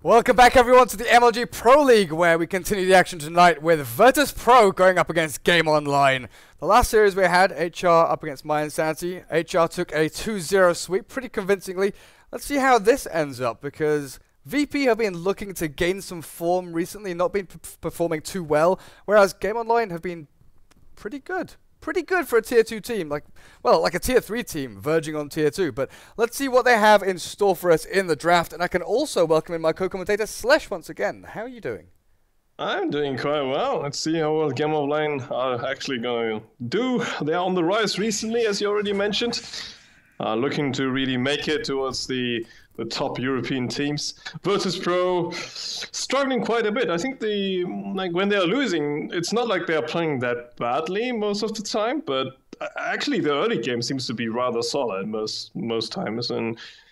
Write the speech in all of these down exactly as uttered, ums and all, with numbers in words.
Welcome back everyone to the M L G Pro League, where we continue the action tonight with virtus dot pro going up against GameOnline. The last series we had, H R up against My Insanity. H R took a two zero sweep pretty convincingly. Let's see how this ends up, because V P have been looking to gain some form recently, not been p performing too well, whereas GameOnline have been pretty good. Pretty good for a tier two team, like, well, like a tier three team, verging on tier two. But let's see what they have in store for us in the draft. And I can also welcome in my co-commentator, Slesh, once again. How are you doing? I'm doing quite well. Let's see how well GameOnline are actually going to do. They're on the rise recently, as you already mentioned. Uh, looking to really make it towards the the top European teams. virtus dot pro struggling quite a bit. I think the like when they're losing, it's not like they're playing that badly most of the time, but actually the early game seems to be rather solid most most times. And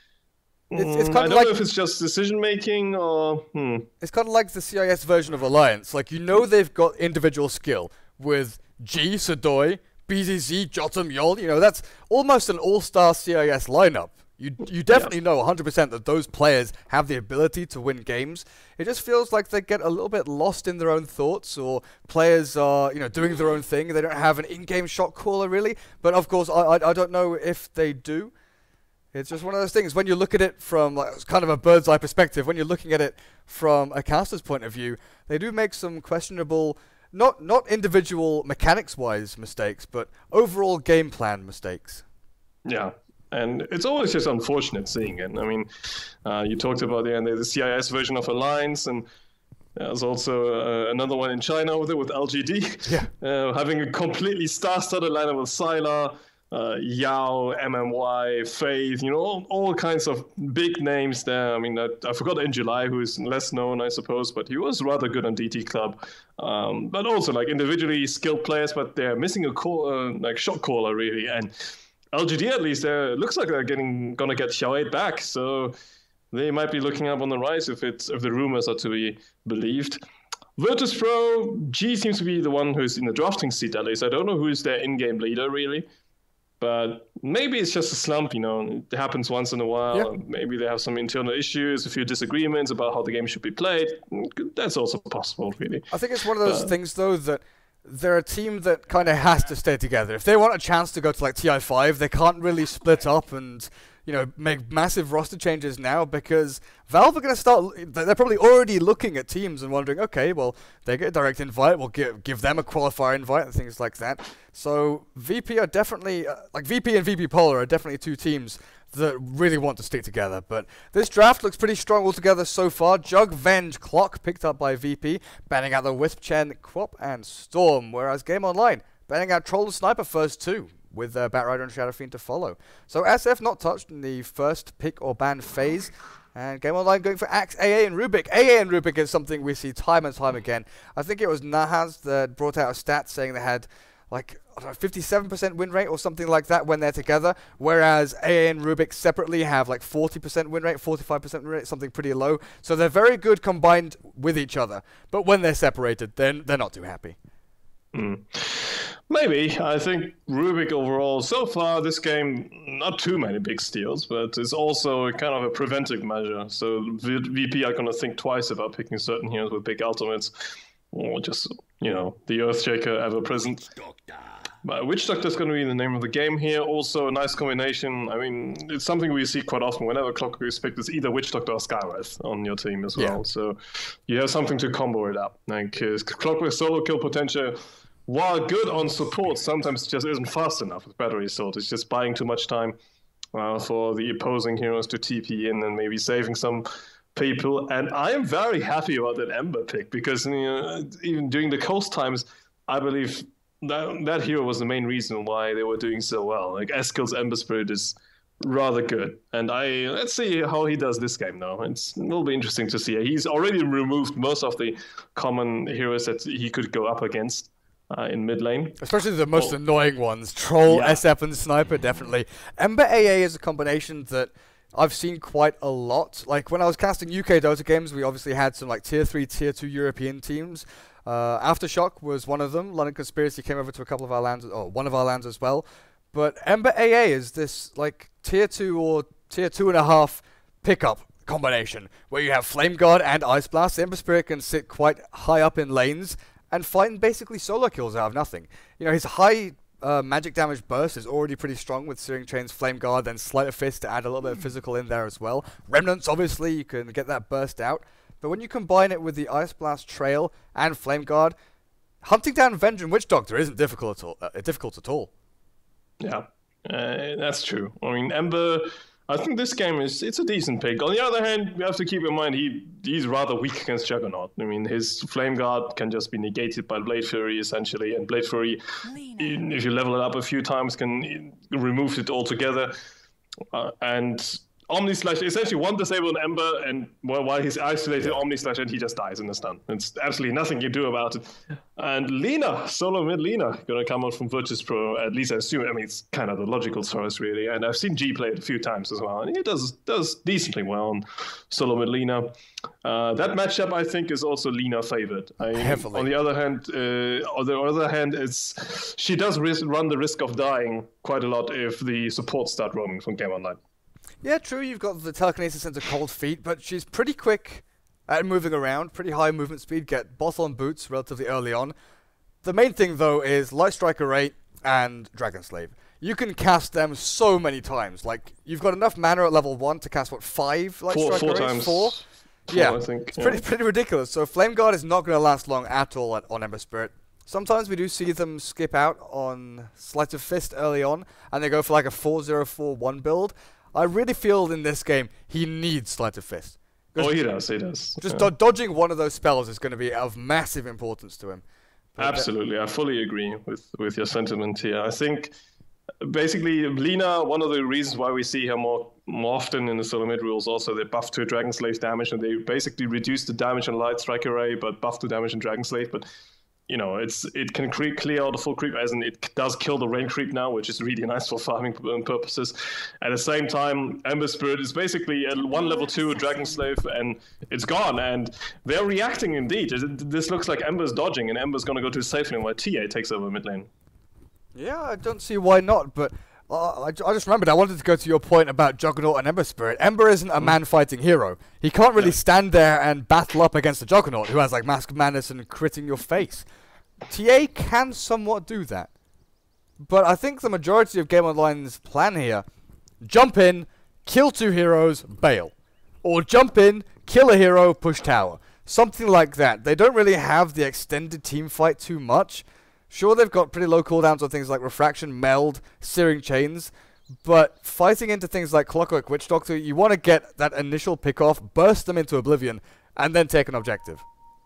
it's, it's mm, kind I of don't like, know if it's just decision making or hmm. It's kind of like the C I S version of Alliance. Like, you know, they've got individual skill with G, Sadoy, B Z Z, Jotum, Yol. You know, that's almost an all-star C I S lineup. You you definitely yeah. know one hundred percent that those players have the ability to win games. It just feels like they get a little bit lost in their own thoughts, or players are, you know, doing their own thing. They don't have an in-game shot caller, really. But of course, I, I, I don't know if they do. It's just one of those things. When you look at it from like, kind of a bird's eye perspective, when you're looking at it from a caster's point of view, they do make some questionable, not, not individual mechanics-wise mistakes, but overall game plan mistakes. Yeah. And it's always just unfortunate seeing it. I mean, uh, you talked about the, the C I S version of Alliance, and there's also uh, another one in China with it, with L G D. Yeah. Uh, having a completely star-studded lineup with Sylar, uh, Yao, M M Y, Faith, you know, all, all kinds of big names there. I mean, I, I forgot in July, who is less known, I suppose, but he was rather good on D T Club. Um, but also, like, individually skilled players, but they're missing a call, uh, like shot caller, really. And L G D, at least, uh, looks like they're getting gonna get Xiao eight back, so they might be looking up on the rise if it's if the rumors are to be believed. virtus dot pro, G seems to be the one who's in the drafting seat, at least. I don't know who's their in-game leader, really, but maybe it's just a slump, you know. It happens once in a while. Yeah. Maybe they have some internal issues, a few disagreements about how the game should be played. That's also possible, really. I think it's one of those uh, things, though, that they're a team that kind of has to stay together. If they want a chance to go to like T I five, they can't really split up and, you know, make massive roster changes now, because Valve are going to start, they're probably already looking at teams and wondering, okay, well, they get a direct invite, we'll give, give them a qualifier invite and things like that. So V P are definitely, uh, like V P and V P Polar are definitely two teams that really want to stick together. But this draft looks pretty strong altogether so far. Jug, Venge, Clock picked up by V P, banning out the Wisp, Chen, Quop, and Storm, whereas GameOnline banning out Troll and Sniper first two, with uh, Batrider and Shadow Fiend to follow. So S F not touched in the first pick or ban phase, and GameOnline going for Axe, A A, and Rubik. A A and Rubik is something we see time and time again. I think it was Nahaz that brought out a stat saying they had like fifty-seven percent win rate or something like that when they're together, whereas A A and Rubik separately have like forty percent win rate, forty-five percent win rate, something pretty low. So they're very good combined with each other, but when they're separated, then they're not too happy. Mm. Maybe. I think Rubik overall, so far this game, not too many big steals, but it's also kind of a preventive measure. So V P are going to think twice about picking certain heroes with big ultimates, or just, you know, the Earthshaker ever present. But Witch Doctor is going to be the name of the game here. Also a nice combination. I mean, it's something we see quite often. Whenever Clockwork is picked, it's either Witch Doctor or Skywrath on your team as well. Yeah. So you have something to combo it up. Like uh, Clockwork solo kill potential, while good on support, sometimes just isn't fast enough with Battery Assault. It's just buying too much time uh, for the opposing heroes to T P in and maybe saving some people. And I am very happy about that Ember pick, because, you know, even during the Coast times, I believe that that hero was the main reason why they were doing so well. Like Eskill's Ember Spirit is rather good, and I let's see how he does this game now. It's, it will be interesting to see. He's already removed most of the common heroes that he could go up against uh, in mid lane, especially the most oh. annoying ones: Troll, yeah. S F, and Sniper. Definitely, Ember A A is a combination that I've seen quite a lot. Like when I was casting U K Dota games, we obviously had some like tier three, tier two European teams. Uh, Aftershock was one of them. London Conspiracy came over to a couple of our lands, or one of our lands as well. But Ember A A is this like tier two or tier two and a half pickup combination, where you have Flame Guard and Ice Blast. Ember Spirit can sit quite high up in lanes and find basically solo kills out of nothing. You know, his high uh, magic damage burst is already pretty strong with Searing Chains, Flame Guard, then Sleight of Fist to add a little bit of physical in there as well. Remnants, obviously, you can get that burst out. But when you combine it with the Ice Blast Trail and Flame Guard, hunting down Vengeance Witch Doctor isn't difficult at all. Uh, difficult at all. Yeah, uh, that's true. I mean, Ember, I think this game is it's a decent pick. On the other hand, you have to keep in mind he he's rather weak against Juggernaut. I mean, his Flame Guard can just be negated by Blade Fury, essentially, and Blade Fury, even if you level it up a few times, can remove it altogether. Uh, and Omni Slash, essentially one disable on Ember, and well, while he's isolated, Omni Slash, and he just dies in the stun. It's absolutely nothing you do about it. And Lina, solo mid Lina, gonna come out from Virtus Pro, at least I assume. I mean, it's kind of the logical choice, really. And I've seen G play it a few times as well, and he does does decently well on solo mid Lina. Uh, that matchup, I think, is also Lina favored. I, Heavily. On the other hand, uh, on the other hand, it's she does risk, run the risk of dying quite a lot if the supports start roaming from GameOnline. Yeah, true, you've got the telekinesis into cold feet, but she's pretty quick at moving around, pretty high movement speed, get bottle on boots relatively early on. The main thing, though, is Light Striker eight and Dragon Slave. You can cast them so many times. Like, you've got enough mana at level one to cast, what, five Light Four, Striker four eights? times. Four? Four, yeah, I think. it's yeah. pretty, pretty ridiculous. So Flame Guard is not going to last long at all at, on Ember Spirit. Sometimes we do see them skip out on Sleight of Fist early on, and they go for like a four zero four one build. I really feel in this game he needs Sleight of Fist. Oh, he does, he does. Just yeah. do dodging one of those spells is going to be of massive importance to him. But Absolutely, I fully agree with, with your sentiment here. I think basically Lina, one of the reasons why we see her more more often in the solo mid rules, also they buff to Dragon Slave damage, and they basically reduce the damage on Light Strike Array, but buff the damage on Dragon Slave. But you know, it's it can cre clear out the full creep, as in it does kill the rain creep now, which is really nice for farming purposes. At the same time, Ember Spirit is basically a one level two Dragon Slave, and it's gone. And they're reacting indeed. This looks like Ember's dodging, and Ember's going to go to the safe lane while T A takes over mid lane. Yeah, I don't see why not, but uh, I, I just remembered I wanted to go to your point about Juggernaut and Ember Spirit. Ember isn't a man-fighting hero. He can't really yeah. stand there and battle up against the Juggernaut, who has like Mask of Madness and critting your face. T A can somewhat do that. But I think the majority of GameOnline's plan here, jump in, kill two heroes, bail. Or jump in, kill a hero, push tower. Something like that. They don't really have the extended team fight too much. Sure, they've got pretty low cooldowns on things like Refraction, Meld, Searing Chains, but fighting into things like Clockwork Witch Doctor, you want to get that initial pick-off, burst them into oblivion, and then take an objective.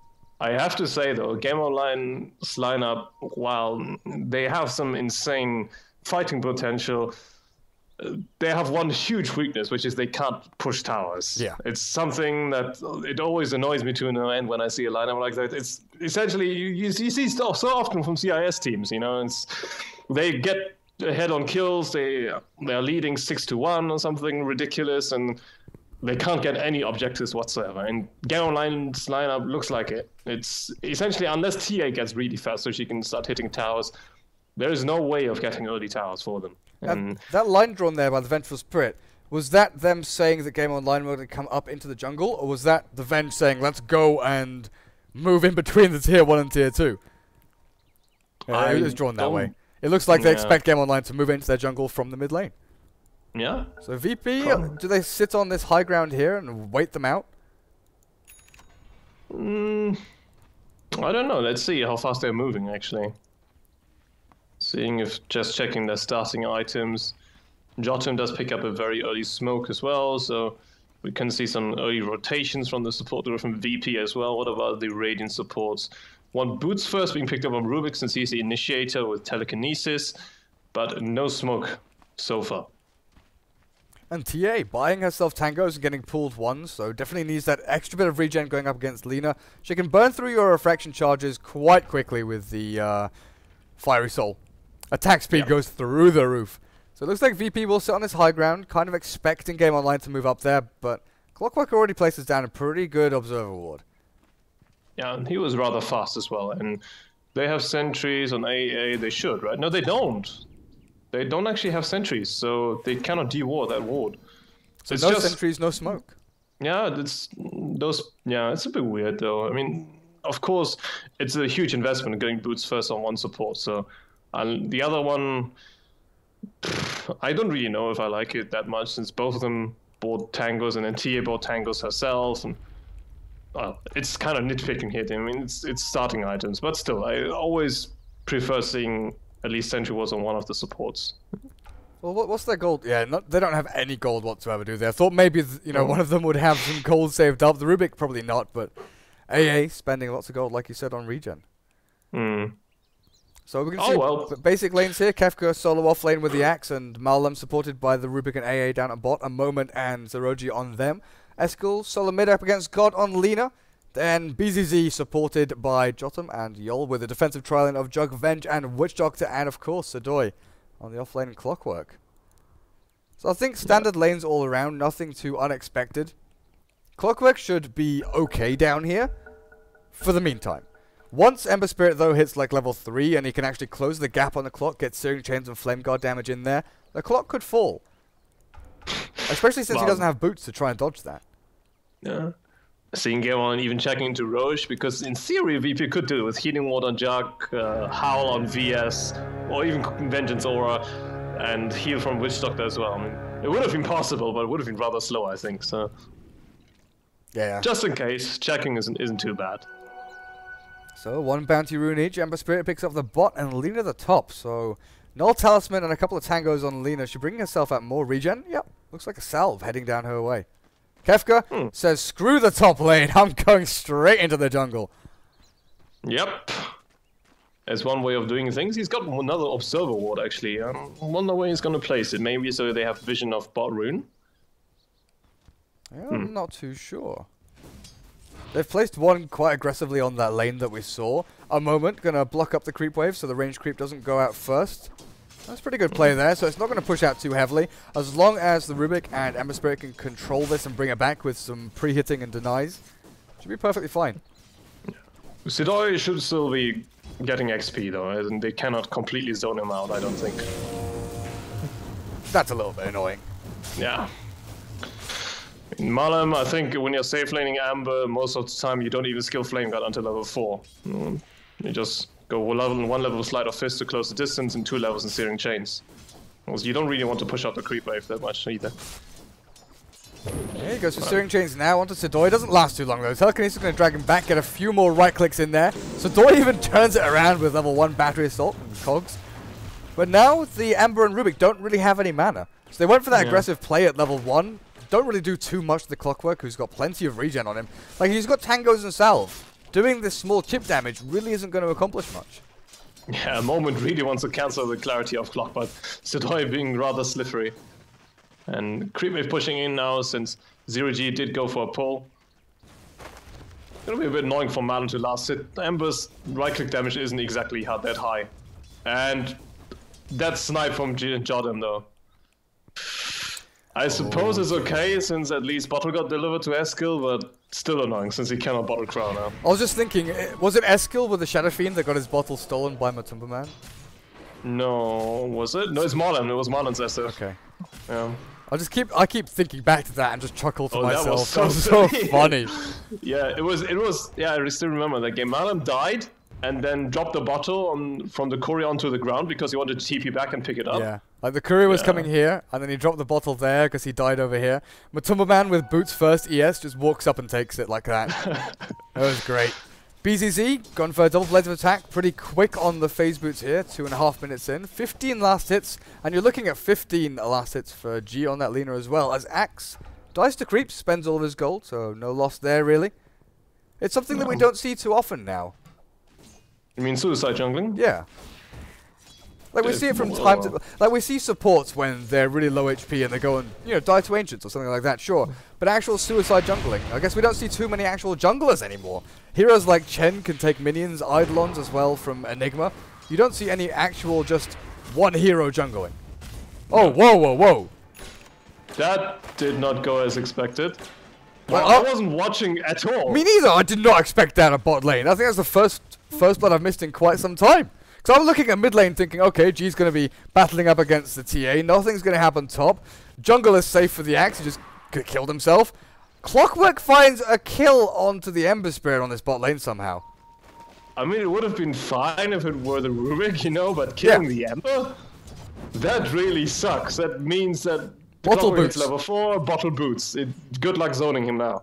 I have to say, though, GameOnline's lineup, while they have some insane fighting potential, they have one huge weakness, which is they can't push towers. Yeah. It's something that it always annoys me to no end when I see a lineup like that. It's essentially, you, you see stuff so often from C I S teams, you know, it's, they get ahead on kills, they, they're leading six to one or something ridiculous, and they can't get any objectives whatsoever. And GameOnline's lineup looks like it. It's essentially, unless T A gets really fast so she can start hitting towers, there is no way of getting early towers for them. And that line drawn there by the Vengeful Spirit, was that them saying that GameOnline were going to come up into the jungle, or was that the Venge saying, let's go and move in between the tier one and tier two? Uh, it was drawn that way. It looks like they yeah. expect GameOnline to move into their jungle from the mid lane. Yeah. So V P, uh, do they sit on this high ground here and wait them out? Mm, I don't know. Let's see how fast they're moving, actually. Seeing if just checking their starting items. Jotum does pick up a very early smoke as well, so we can see some early rotations from the support from V P as well. What about the Radiant supports? One Boots first being picked up on Rubik since he's the initiator with telekinesis, but no smoke so far. And T A buying herself tangos and getting pulled ones, so definitely needs that extra bit of regen going up against Lina. She can burn through your refraction charges quite quickly with the uh, Fiery Soul. Attack speed yep. goes through the roof. So it looks like V P will sit on this high ground, kind of expecting GameOnline to move up there, but Clockwork already places down a pretty good Observer Ward. Yeah, and he was rather fast as well, and they have sentries on A A, they should, right? No, they don't. They don't actually have sentries, so they cannot de-ward that ward. So it's no just, sentries, no smoke. Yeah, it's those. Yeah, it's a bit weird though. I mean, of course, it's a huge investment getting boots first on one support. So, and the other one, I don't really know if I like it that much since both of them bought tangos and then T A bought tangos herself. And well, it's kind of nitpicking here. I mean, it's it's starting items, but still, I always prefer seeing at least Sentry Wars on one of the supports. Well, what, what's their gold? Yeah, not, they don't have any gold whatsoever, do they? I thought maybe, th you know, Oh. one of them would have some gold saved up. The Rubik, probably not, but A A spending lots of gold, like you said, on regen. Hmm. So we can Oh, see well. b- basic lanes here. Kefka solo off lane with the axe, and Malum supported by the Rubik and A A down at bot. A Moment and Zeroji on them. Eskel solo mid up against God on Lina. Then B Z Z supported by Jotum and Yol with a defensive trialing of Jug, Venge, and Witch Doctor, and of course Sadoy on the off lane Clockwork. So I think standard yeah. lanes all around, nothing too unexpected. Clockwork should be okay down here for the meantime. Once Ember Spirit though hits like level three and he can actually close the gap on the clock, get Searing Chains and Flame Guard damage in there, the clock could fall. Especially since wow. he doesn't have boots to try and dodge that. Yeah. Seeing GameOnline even checking into Roche, because in theory V P could do it with Healing Ward on Jug, uh, Howl on V S, or even Vengeance Aura, and heal from Witch Doctor as well. I mean, it would have been possible, but it would have been rather slow, I think. So, yeah. Just in case, checking isn't isn't too bad. So one bounty rune each. Ember Spirit picks up the bot and Lina the top. So Null Talisman and a couple of tangos on Lina. She bringing herself out more regen. Yep, looks like a salve heading down her way. Kefka hmm. says, "Screw the top lane. I'm going straight into the jungle." Yep. As one way of doing things. He's got another Observer Ward, actually. I um, wonder where he's going to place it. Maybe so they have vision of bot rune? Yeah, hmm. I'm not too sure. They've placed one quite aggressively on that lane that we saw. A Moment, going to block up the creep wave so the range creep doesn't go out first. That's pretty good play there, so it's not going to push out too heavily. As long as the Rubik and Ember Spirit can control this and bring it back with some pre-hitting and denies, should be perfectly fine. Sidoi should still be getting X P though, and they cannot completely zone him out, I don't think. That's a little bit annoying. Yeah. In Malum, I think when you're safe laning Amber, most of the time you don't even skill Flame Guard until level four. Mm, you just go one level, one level Sleight of Fist to close the distance, and two levels in Searing Chains. Because you don't really want to push out the creep wave that much either. Yeah, he goes for Searing Chains now onto Sadoy. Doesn't last too long though. Telekinesis is going to drag him back, get a few more right clicks in there. Sadoy even turns it around with level one Battery Assault and Cogs. But now the Amber and Rubik don't really have any mana. So they went for that yeah. aggressive play at level one. Don't really do too much to the Clockwork, who's got plenty of regen on him. Like, he's got tangos and salve. Doing this small chip damage really isn't going to accomplish much. Yeah, a Moment really wants to cancel the clarity of Clock, but Sadoy being rather slippery. And creep wave pushing in now since Zero G did go for a pull. Gonna be a bit annoying for Malum to last hit. Ember's right click damage isn't exactly that high. And that snipe from Jordan though. I suppose oh. it's okay since at least bottle got delivered to Eskil, but still annoying since he cannot bottle crown now. I was just thinking, was it Eskil with the Shadow Fiend that got his bottle stolen by Matumba Man? No, was it? No, it's Marlon. It was Marlon's S F. Okay. Yeah. I just keep I keep thinking back to that and just chuckle to Oh, myself. that was so, that was so funny. Yeah, it was. It was. Yeah, I still remember that game. Marlon died and then dropped the bottle on from the courier onto the ground because he wanted to T P back and pick it up. Yeah, like the courier was Yeah. coming here, and then he dropped the bottle there because he died over here. Matumba Man with boots first E S just walks up and takes it like that. That was great. B Z Z gone for a double blade of attack, pretty quick on the phase boots here, two and a half minutes in. fifteen last hits, and you're looking at fifteen last hits for G on that Lina as well, as Axe dies to creep, spends all of his gold, so no loss there really. It's something no. that we don't see too often now. You mean suicide jungling? Yeah. Like we see it from time to like we see supports when they're really low H P and they go and you know die to ancients or something like that, sure. But actual suicide jungling, I guess we don't see too many actual junglers anymore. Heroes like Chen can take minions, Eidolons as well from Enigma. You don't see any actual just one hero jungling. Oh, whoa, whoa, whoa! That did not go as expected. Well, I uh, wasn't watching at all. Me neither. I did not expect that at bot lane. I think that's the first first blood I've missed in quite some time. So I'm looking at mid lane thinking, okay, G's going to be battling up against the T A. Nothing's going to happen top. Jungle is safe for the axe. He just killed himself. Clockwork finds a kill onto the Ember Spirit on this bot lane somehow. I mean, it would have been fine if it were the Rubik, you know, but killing yeah. the Ember? That really sucks. That means that Bottle Boots level four, Bottle Boots. It, good luck zoning him now.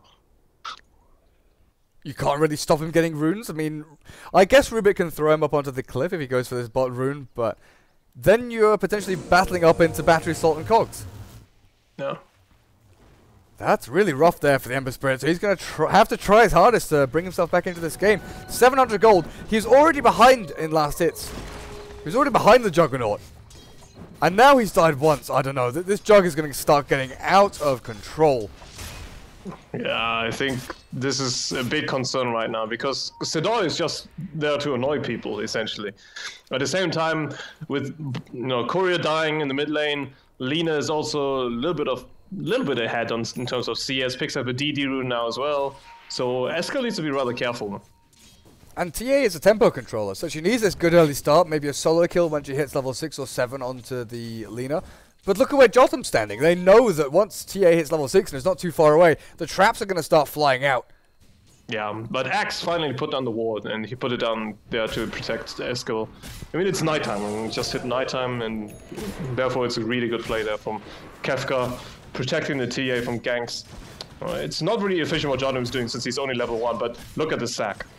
You can't really stop him getting runes. I mean, I guess Rubik can throw him up onto the cliff if he goes for this bot rune, but then you're potentially battling up into Battery, Salt, and Cogs. No. That's really rough there for the Ember Spirit, so he's going to have to try his hardest to bring himself back into this game. seven hundred gold. He's already behind in last hits. He's already behind the Juggernaut. And now he's died once. I don't know. This Jug is going to start getting out of control. Yeah, I think this is a big concern right now, because Sedor is just there to annoy people, essentially. At the same time, with you know Courier dying in the mid lane, Lina is also a little bit of little bit ahead on, in terms of C S, picks up a D D rune now as well. So Eska needs to be rather careful. And T A is a tempo controller, so she needs this good early start, maybe a solo kill when she hits level six or seven onto the Lina. But look at where Jotham's standing. They know that once T A hits level six and it's not too far away, the traps are going to start flying out. Yeah, but Axe finally put down the ward, and he put it down there to protect Eskel. I mean, it's nighttime, I mean, just hit nighttime, and therefore it's a really good play there from Kefka, protecting the T A from ganks. Uh, it's not really efficient what Jotham is doing since he's only level one, but look at the sack.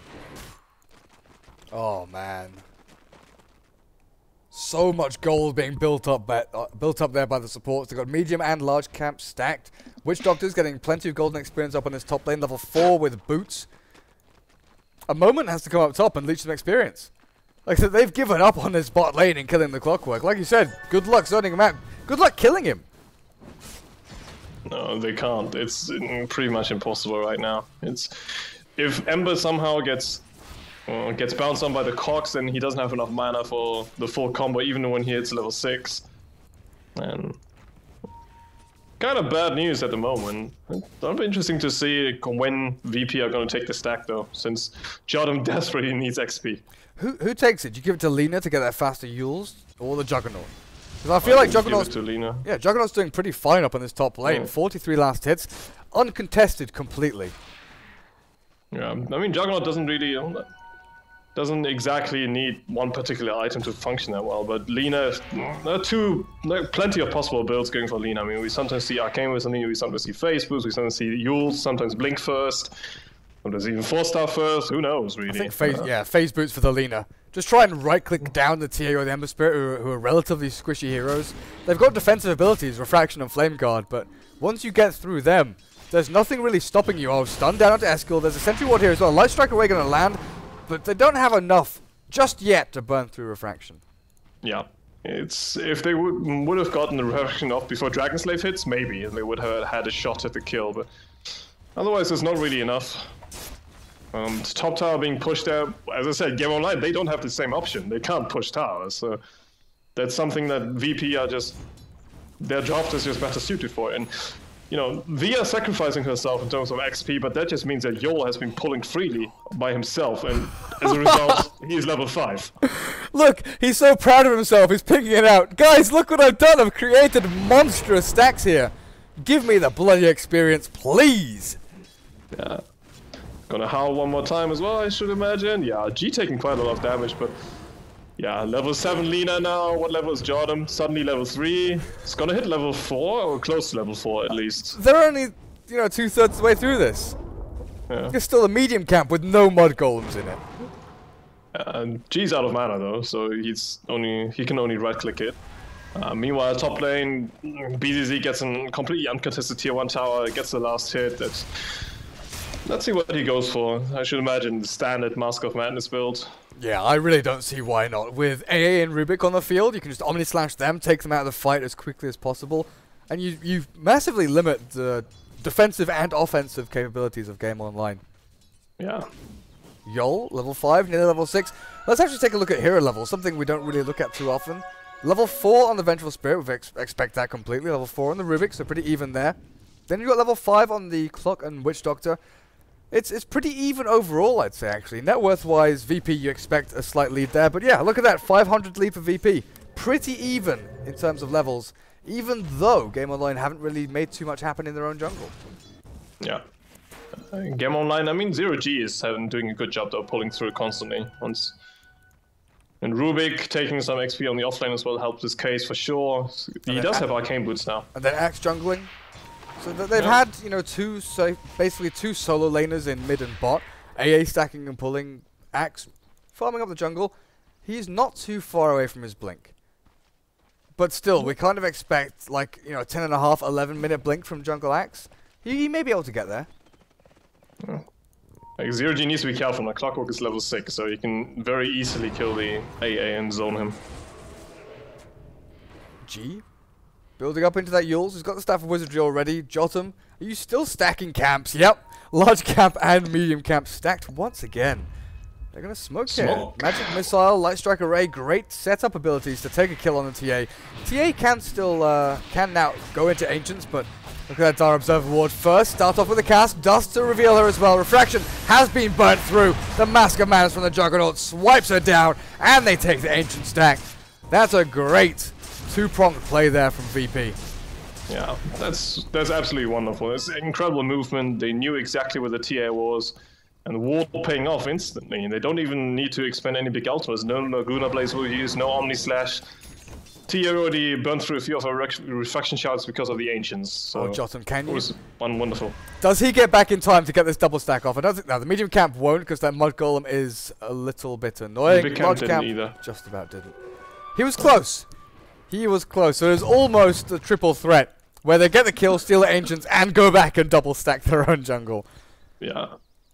Oh, man. So much gold being built up by, uh, built up there by the supports. They've got medium and large camps stacked. Witch Doctor's getting plenty of golden experience up on his top lane, level four with boots. A moment has to come up top and leech some experience. Like I said, they've given up on this bot lane and killing the Clockwork. Like you said, good luck zoning him out. Good luck killing him. No, they can't. It's pretty much impossible right now. It's if Ember somehow gets uh, gets bounced on by the Cogs, then he doesn't have enough mana for the full combo, even when he hits level six. And kind of bad news at the moment. It'll be interesting to see when V P are going to take the stack, though, since Jotham desperately needs X P. Who who takes it? Do you give it to Lina to get that faster Yules, or the Juggernaut? Because I feel I like Juggernaut's to Lina. Yeah, Juggernaut's doing pretty fine up on this top lane. Yeah. forty-three last hits, uncontested completely. Yeah, I mean Juggernaut doesn't really doesn't exactly need one particular item to function that well, but Lina, there are two, there are plenty of possible builds going for Lina. I mean, we sometimes see Arcane with Lina, we sometimes see Phase Boost, we sometimes see Yules, sometimes Blink first, sometimes even four star first. Who knows, really? I think phase, uh, yeah, Phase Boots for the Lina. Just try and right-click down the T A or the Ember Spirit, who are, who are relatively squishy heroes. They've got defensive abilities, Refraction and Flame Guard, but once you get through them, there's nothing really stopping you. Oh, stun down onto Eskel. There's a Sentry Ward here as well. Light Strike Away going to land, but they don't have enough just yet to burn through Refraction. Yeah. It's if they would would have gotten the Refraction off before Dragon Slave hits, maybe, and they would have had a shot at the kill, but otherwise there's not really enough. Um, top tower being pushed out, as I said, GameOnline, they don't have the same option. They can't push towers, so that's something that V P are just, their draft is just better suited for. And, you know, Via sacrificing herself in terms of X P, but that just means that Yol has been pulling freely by himself, and as a result, he's level five. Look, he's so proud of himself, he's picking it out. Guys, look what I've done, I've created monstrous stacks here. Give me the bloody experience, please. Yeah. Gonna howl one more time as well, I should imagine. Yeah, G taking quite a lot of damage, but yeah, level seven Lina now. What level is Jotham? Suddenly level three. It's gonna hit level four, or close to level four at least. They're only, you know, two thirds of the way through this. Yeah. There's still a medium camp with no mud golems in it. And G's out of mana though, so he's only he can only right click it. Uh, meanwhile, top lane, B Z Z gets a completely uncontested tier one tower, gets the last hit. That's Let's see what he goes for. I should imagine the standard Mask of Madness build. Yeah, I really don't see why not. With A A and Rubik on the field, you can just Omni Slash them, take them out of the fight as quickly as possible, and you you massively limit the defensive and offensive capabilities of GameOnline. Yeah. Yol, level five, nearly level six. Let's actually take a look at hero levels, something we don't really look at too often. Level four on the Vengeful Spirit, we ex expect that completely. Level four on the Rubik, so pretty even there. Then you've got level five on the Clock and Witch Doctor. It's it's pretty even overall, I'd say, actually. Net worth-wise, V P, you expect a slight lead there. But yeah, look at that, five hundred lead for V P. Pretty even in terms of levels, even though GameOnline haven't really made too much happen in their own jungle. Yeah. Uh, GameOnline, I mean, Zero G is having, doing a good job though, pulling through constantly. Once. And Rubik taking some X P on the offlane as well helps his case for sure. He does have arcane boots now. And then Axe jungling. So th they've yeah. had, you know, two, so basically two solo laners in mid and bot. A A stacking and pulling. Axe farming up the jungle. He's not too far away from his blink. But still, we kind of expect, like, you know, ten and a half, eleven minute blink from Jungle Axe. He, he may be able to get there. Yeah. Like, Zero G needs to be careful. My Clockwork is level six, so you can very easily kill the A A and zone him. G. Building up into that Yules. He's got the Staff of Wizardry already. Jotum. Are you still stacking camps? Yep. Large camp and medium camp stacked once again. They're going to smoke, smoke here. Magic Missile, Light Strike Array, great setup abilities to take a kill on the T A. T A can still, uh, can now go into Ancients, but look at that Dire Observer Ward first. Start off with a cast, Dust to reveal her as well. Refraction has been burnt through. The Mask of Madness from the Juggernaut swipes her down, and they take the Ancient stack. That's a great two-pronged play there from V P. Yeah, that's that's absolutely wonderful. It's incredible movement. They knew exactly where the T A was. And Ward paying off instantly. They don't even need to expend any big ultimates. No Laguna Blaze will use, no Omni Slash. T A already burned through a few of her reflection shards because of the Ancients. So oh, Jotum, can you? It was one wonderful. Does he get back in time to get this double stack off? I don't think now the medium camp won't because that Mud Golem is a little bit annoying. The big camp Large didn't camp either. Just about didn't. He was close. He was close. So it was almost a triple threat where they get the kill, steal the Ancients, and go back and double stack their own jungle. Yeah.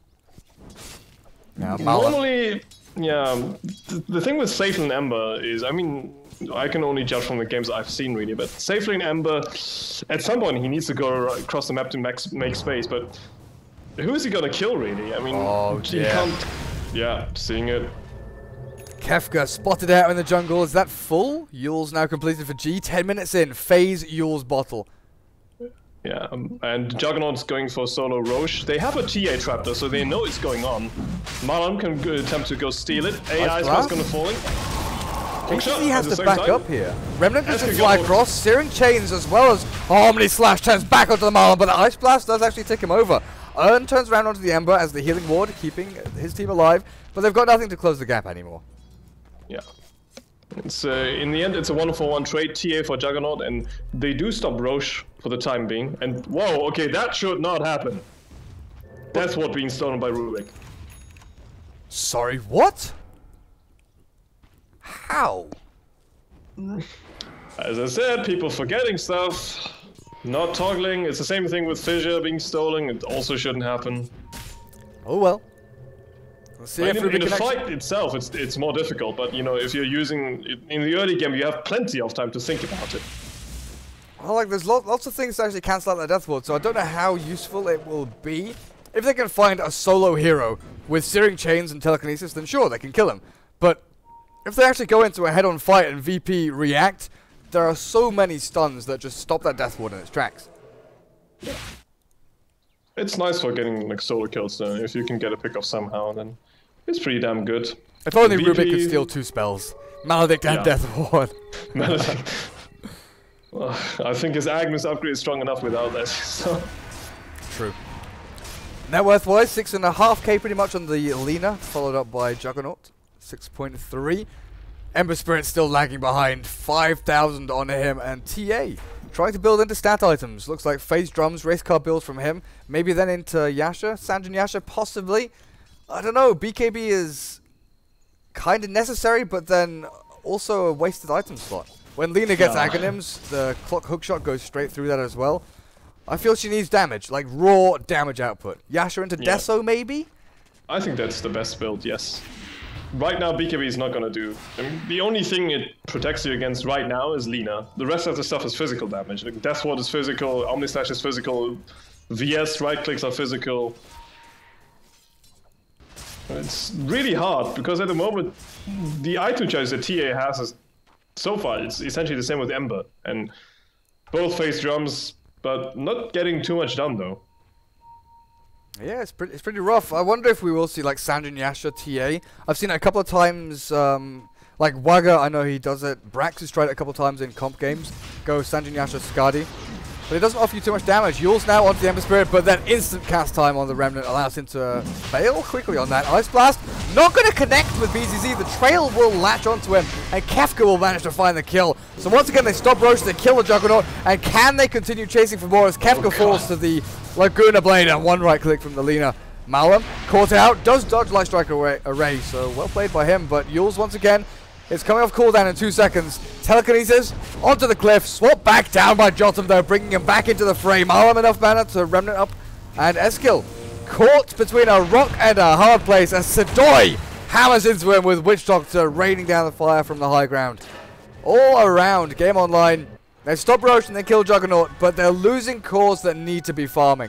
Yeah, normally, yeah, th the thing with Safe and Ember is, I mean, I can only judge from the games I've seen really, but Safe and Ember, at some point he needs to go across the map to max, make space, but who is he gonna kill really? I mean, oh, he yeah. can't, yeah, seeing it. Kefka spotted out in the jungle. Is that full? Yule's now completed for G. ten minutes in. Phase Yule's bottle. Yeah, um, and Juggernaut's going for solo Roche. They have a T A trap though, so they know it's going on. Marlon can go, attempt to go steal it. A I is going to fall in. He has to back time. up here. Remnant doesn't fly across. Searing Chains as well as Omni Slash turns back onto the Marlon, but the Ice Blast does actually take him over. Ern turns around onto the Ember as the healing ward, keeping his team alive, but they've got nothing to close the gap anymore. Yeah. It's uh, in the end, it's a one-for-one trade, T A for Juggernaut, and they do stop Roche for the time being. And whoa, okay, that should not happen. That's what being stolen by Rubik. Sorry, what? How? As I said, people forgetting stuff, not toggling. It's the same thing with Fissure being stolen. It also shouldn't happen. Oh well. Let's see if in, Rubik in a can fight itself, it's it's more difficult. But you know, if you're using in the early game, you have plenty of time to think about it. Well, like there's lo lots of things to actually cancel out the death ward, so I don't know how useful it will be. If they can find a solo hero with Searing Chains and Telekinesis, then sure, they can kill him. But if they actually go into a head-on fight and V P react, there are so many stuns that just stop that death ward in its tracks. It's nice for getting like solo kills though. If you can get a pick-off somehow, then it's pretty damn good. If only V P... Rubik could steal two spells. Maledict and yeah. Death Ward. Maledict. Well, I think his Agnes upgrade is strong enough without that. So. True. Net worth-wise, six and a half K pretty much on the Lina, followed up by Juggernaut, six point three. Ember Spirit still lagging behind, five thousand on him, and T A trying to build into stat items. Looks like Phase Drums, race car build from him, maybe then into Yasha, Sanjin Yasha, possibly. I don't know, B K B is kind of necessary, but then also a wasted item slot. When Lina gets yeah. Aghanims, the clock hookshot goes straight through that as well. I feel she needs damage, like raw damage output. Yasha into yeah. Deso, maybe? I think that's the best build, yes. Right now, B K B is not gonna do. I mean, the only thing it protects you against right now is Lina. The rest of the stuff is physical damage. Like Death Ward is physical, Omni Slash is physical, V S right clicks are physical. It's really hard because at the moment, the item choice that T A has is so far it's essentially the same with Ember, and both Phase Drums, but not getting too much done though. Yeah, it's pretty, it's pretty rough. I wonder if we will see like Sanjin Yasha T A. I've seen it a couple of times, um, like Wagga, I know he does it. Brax has tried it a couple of times in comp games. Go Sanjin Yasha Skadi. but it doesn't offer you too much damage. Yule's now onto the Ember Spirit, but that instant cast time on the Remnant allows him to fail quickly on that. Ice Blast, not going to connect with B Z Z. The trail will latch onto him, and Kefka will manage to find the kill. So once again, they stop Roche, they kill the Juggernaut, and can they continue chasing for more as Kefka oh, falls to the Laguna Blade, and one right click from the Lina. Malum, caught out, does dodge Light Strike array, array, so well played by him, but Yules once again, it's coming off cooldown in two seconds. Telekinesis, onto the cliff, swap back down by Jotum though, bringing him back into the fray. Malum enough mana to Remnant up, and Eskil caught between a rock and a hard place as Sedoi hammers into him with Witch Doctor raining down the fire from the high ground. All around, Game Online, they stop Roche and they kill Juggernaut, but they're losing cores that need to be farming.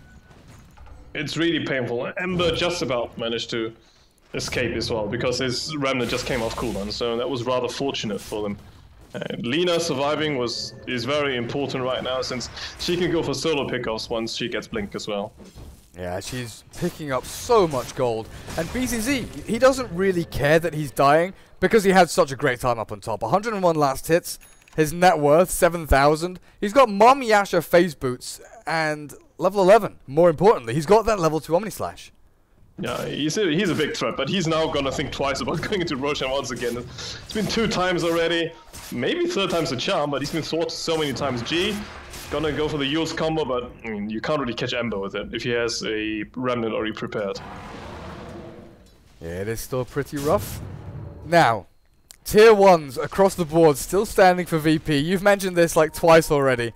It's really painful. Ember just about managed to escape as well, because his Remnant just came off cooldown, so that was rather fortunate for them. Uh, Lina surviving was is very important right now, since she can go for solo pickups once she gets Blink as well. Yeah, she's picking up so much gold. And B Z Z, he doesn't really care that he's dying, because he had such a great time up on top. one hundred and one last hits, his net worth, seven thousand. He's got Mom Yasha phase boots, and level eleven. More importantly, he's got that level two Omni Slash. Yeah, he's a, he's a big threat, but he's now gonna think twice about going into Roshan once again. It's been two times already, maybe third time's a charm, but he's been thwarted so many times. G, gonna go for the Yule's combo, but I mean, you can't really catch Ember with it if he has a Remnant already prepared. Yeah, it is still pretty rough. Now, tier ones across the board, still standing for V P. You've mentioned this like twice already.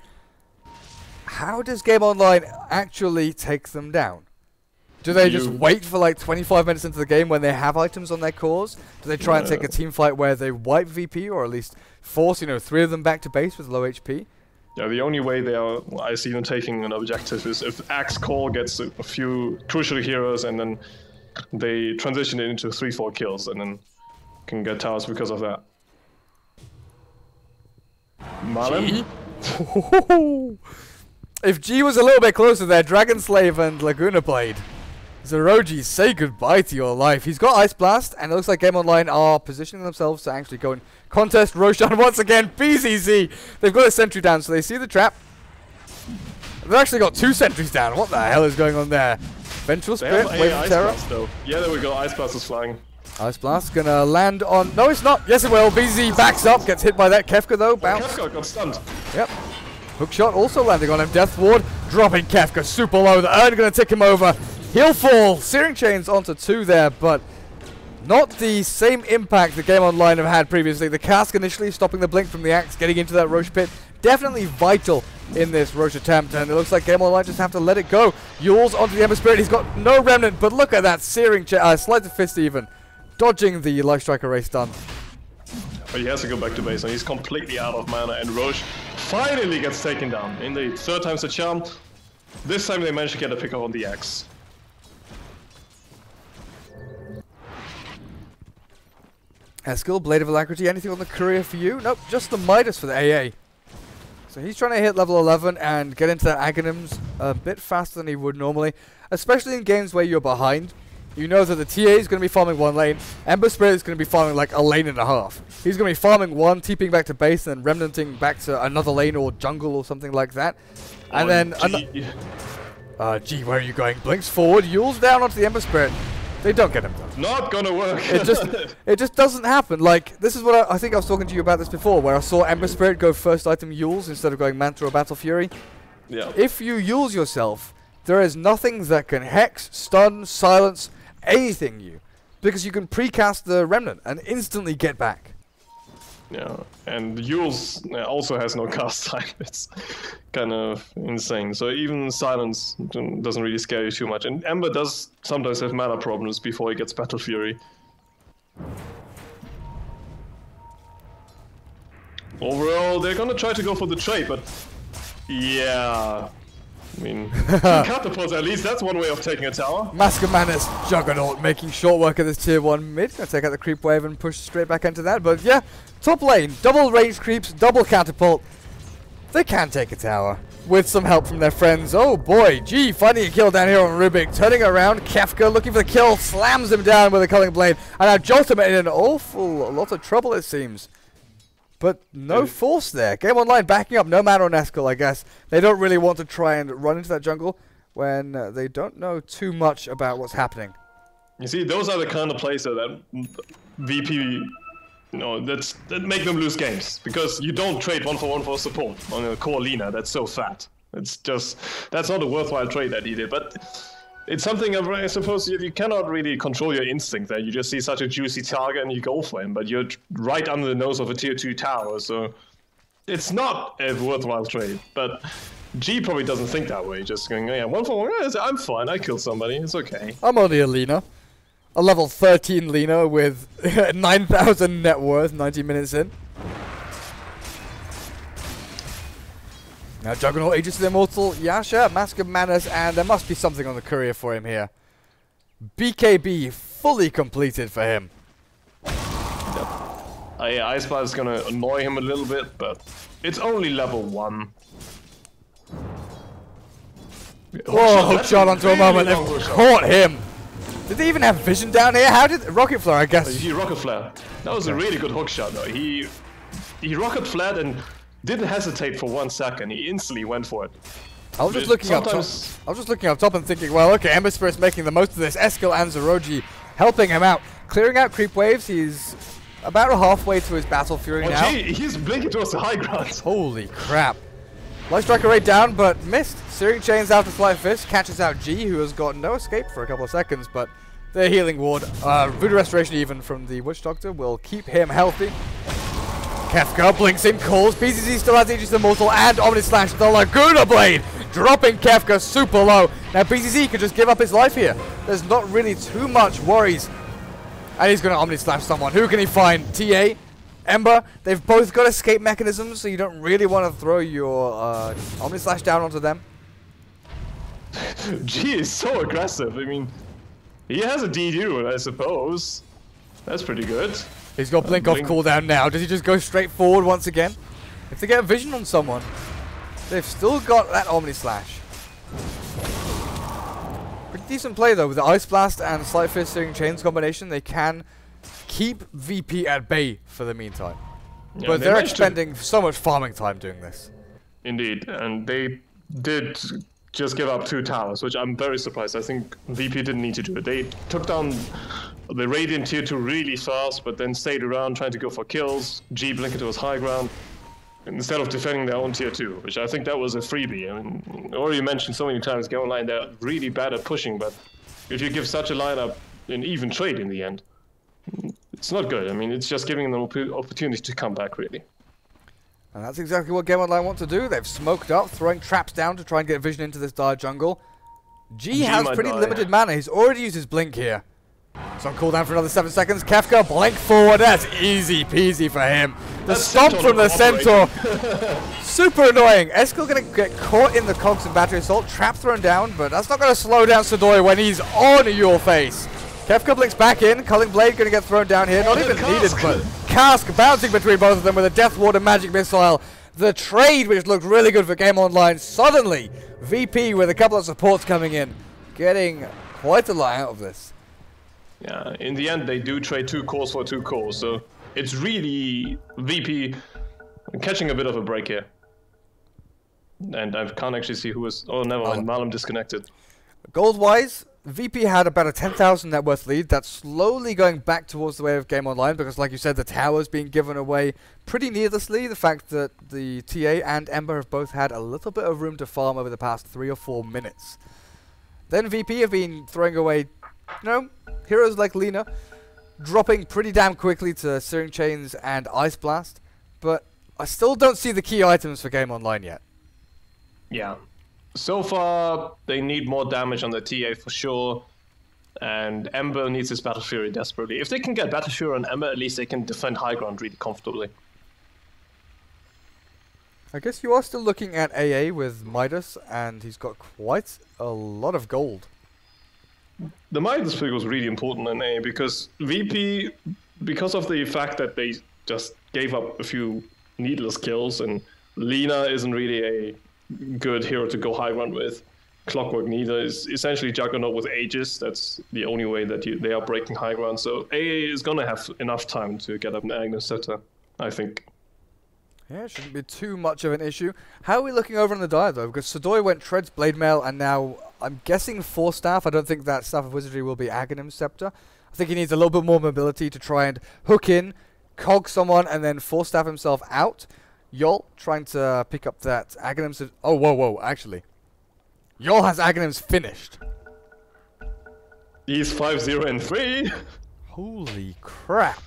How does Game Online actually take them down? Do they just wait for like twenty-five minutes into the game when they have items on their cores? Do they try and take a team fight where they wipe V P, or at least force, you know, three of them back to base with low H P? Yeah, the only way they are, I see them taking an objective is if Axe Call gets a, a few crucial heroes and then they transition it into three, four kills and then can get towers because of that. Malum? If G was a little bit closer there, Dragon Slave and Laguna Blade. Zeroji, say goodbye to your life. He's got Ice Blast, and it looks like Game Online are positioning themselves to actually go and contest Roshan once again. B Z Z, they've got a sentry down, so they see the trap. They've actually got two sentries down. What the hell is going on there? Vengeful Spirit, Wave of Terror. Blast, yeah, there we go. Ice Blast is flying. Ice Blast gonna land on... No, it's not. Yes, it will. B Z Z backs up, gets hit by that. Kefka, though, bounce. Oh, Kefka got stunned. Yep. Hookshot also landing on him. Death Ward dropping Kefka super low. The Urn gonna tick him over. He'll fall. Searing Chains onto two there, but not the same impact the Game Online have had previously. The cask initially stopping the blink from the Axe, getting into that Roche pit. Definitely vital in this Roche attempt, and it looks like Game Online just have to let it go. Yule's onto the Ember Spirit. He's got no Remnant, but look at that Searing Chain, uh, Sleight of Fist even, dodging the Life Striker race stun. But he has to go back to base, and he's completely out of mana, and Roche finally gets taken down. In the third time's a charm. This time they managed to get a pickup on the Axe. Eskil, Blade of Alacrity, anything on the Courier for you? Nope, just the Midas for the A A. So he's trying to hit level eleven and get into that Aghanims a bit faster than he would normally, especially in games where you're behind. You know that the T A is going to be farming one lane, Ember Spirit is going to be farming like a lane and a half. He's going to be farming one, TPing back to base, and then remnanting back to another lane or jungle or something like that. And oh, then... G. Uh, G, where are you going? Blinks forward, Yule's down onto the Ember Spirit. They don't get him done. Not gonna work. It just, it just doesn't happen. Like, this is what I, I think I was talking to you about this before, where I saw Ember Spirit go first item Yules instead of going Manta or Battle Fury. Yeah. If you Yules yourself, there is nothing that can hex, stun, silence, anything you, because you can precast the Remnant and instantly get back. Yeah, and Yules also has no cast time. It's kind of insane. So even silence doesn't really scare you too much. And Ember does sometimes have mana problems before he gets Battle Fury. Overall, they're gonna try to go for the trade, but yeah. I mean, catapults at least, that's one way of taking a tower. Mask of Madness, Juggernaut, making short work of this tier one mid. Gonna take out the creep wave and push straight back into that. But yeah, top lane, double range creeps, double catapult. They can take a tower with some help from their friends. Oh boy, G finding a kill down here on Rubik, turning around. Kefka looking for the kill, slams him down with a culling blade. And now Jotum in an awful lot of trouble, it seems. But no force there. GameOnline backing up, no mana on Eskel, I guess. They don't really want to try and run into that jungle when uh, they don't know too much about what's happening. You see, those are the kind of plays that V P, you know, that's, that make them lose games. Because you don't trade one for one for support on a core Lina that's so fat. It's just, that's not a worthwhile trade that he did. But it's something, I suppose, you, you cannot really control your instinct there. You just see such a juicy target and you go for him. But you're right under the nose of a tier two tower, so it's not a worthwhile trade. But G probably doesn't think that way. Just going, oh, yeah, one for one, I'm fine, I killed somebody, it's okay. I'm only a Lina. A level thirteen Lina with nine thousand net worth, ninety minutes in. Now Juggernaut Aegis of the Immortal, Yasha, Mask of Manners, and there must be something on the courier for him here. B K B fully completed for him. Yep. Uh, yeah, Ice Blast is gonna annoy him a little bit, but it's only level one. Whoa, hook shot onto a moment, they've caught him. Did they even have vision down here? How did Rocket Flare, I guess? He rocket flare. That was okay. A really good hook shot though. He he rocket flared and didn't hesitate for one second. He instantly went for it. I was just looking up top. I was just looking up top and thinking, well, okay, Ember Spirit's making the most of this. Eskel and Zeroji helping him out, clearing out creep waves. He's about halfway to his Battle Fury oh, now. Gee, he's blinking towards the high ground. Holy crap! Light Striker right down, but missed. Searing Chains out to Slight Fist, catches out G, who has got no escape for a couple of seconds, but their healing ward, uh, Voodoo Restoration even from the Witch Doctor, will keep him healthy. Kefka blinks in, calls. B Z Z still has Aegis of the Immortal and Omni Slash, the Laguna Blade, dropping Kefka super low. Now B Z Z could just give up his life here. There's not really too much worries. And he's going to Omni Slash someone. Who can he find? T A? Ember? They've both got escape mechanisms, so you don't really want to throw your uh, Omni Slash down onto them. G is so aggressive. I mean, he has a D U, I suppose. That's pretty good. He's got blink uh, off blink. cooldown now. Does he just go straight forward once again? If they get a vision on someone, they've still got that Omni Slash. Pretty decent play though with the Ice Blast and Slight Fist Searing Chains combination. They can keep V P at bay for the meantime. Yeah, but they they're expending so much farming time doing this. Indeed, and they did just give up two towers, which I'm very surprised. I think V P didn't need to do it. They took down the Radiant tier two really fast, but then stayed around trying to go for kills. G blinked to his high ground instead of defending their own tier two, which I think that was a freebie. I mean, already mentioned so many times, GameOnline, they're really bad at pushing, but if you give such a lineup an even trade in the end, it's not good. I mean, it's just giving them an opportunity to come back, really. And that's exactly what GameOnline want to do. They've smoked up, throwing traps down to try and get vision into this dire jungle. G, G has pretty die. limited mana. He's already used his blink here. So on cooldown for another seven seconds. Kefka, blink forward. That's easy peasy for him. The That's stomp from the Centaur. Super annoying. Eskel going to get caught in the cogs and battery assault. Trap thrown down, but that's not going to slow down Sodoi when he's on your face. Kefka blinks back in. Culling Blade going to get thrown down here. Not even needed, but Cask bouncing between both of them with a Death Ward and Magic Missile. The trade, which looked really good for GameOnline, suddenly V P with a couple of supports coming in, getting quite a lot out of this. Yeah, in the end, they do trade two cores for two cores, so it's really V P catching a bit of a break here. And I can't actually see who is... Oh, never mind, Malum disconnected. Gold-wise, V P had about a ten thousand net worth lead. That's slowly going back towards the way of GameOnline because, like you said, the tower's being given away pretty needlessly. The fact that the T A and Ember have both had a little bit of room to farm over the past three or four minutes. Then V P have been throwing away, you know, heroes like Lina, dropping pretty damn quickly to Searing Chains and Ice Blast. But I still don't see the key items for GameOnline yet. Yeah. So far, they need more damage on the T A for sure, and Ember needs his Battle Fury desperately. If they can get Battle Fury on Ember, at least they can defend high ground really comfortably. I guess you are still looking at A A with Midas, and he's got quite a lot of gold. The Midas pick was really important in A A because V P, because of the fact that they just gave up a few needless kills, and Lina isn't really a good hero to go high ground with. Clockwork neither is essentially Juggernaut with Aegis. That's the only way that you, they are breaking high ground. So A A is gonna have enough time to get up an Agnes Scepter, I think. Yeah, it shouldn't be too much of an issue. How are we looking over on the dive, though? Because Sodoi went Treads, Blade Mail, and now I'm guessing Force Staff. I don't think that Staff of Wizardry will be Aghanim's Scepter. I think he needs a little bit more mobility to try and hook in, cog someone, and then Force Staff himself out. Yol trying to pick up that Aghanim's... Oh, whoa, whoa, actually. Yol has Aghanim's finished. He's five zero and three. Holy crap.